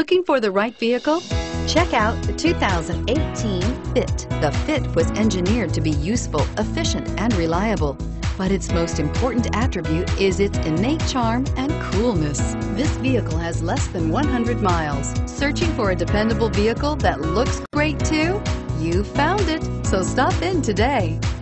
Looking for the right vehicle? Check out the 2018 Fit. The Fit was engineered to be useful, efficient, and reliable. But its most important attribute is its innate charm and coolness. This vehicle has less than 100 miles. Searching for a dependable vehicle that looks great too? You found it, so stop in today.